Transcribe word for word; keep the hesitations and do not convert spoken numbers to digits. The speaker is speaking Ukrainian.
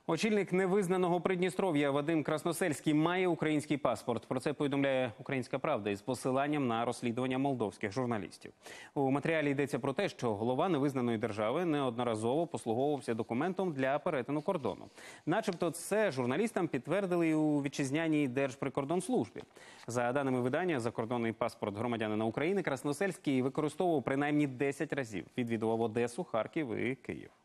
Очільник невизнаного Придністров'я Вадим Красносельський має український паспорт. Про це повідомляє «Українська правда» із посиланням на розслідування молдовських журналістів. У матеріалі йдеться про те, що голова невизнаної держави неодноразово послуговувався документом для перетину кордону. Начебто це журналістам підтвердили і у вітчизняній Держприкордонслужбі. За даними видання, закордонний паспорт громадянина України Красносельський використовував принаймні десять разів. Відвідував Одесу, Харків і Київ.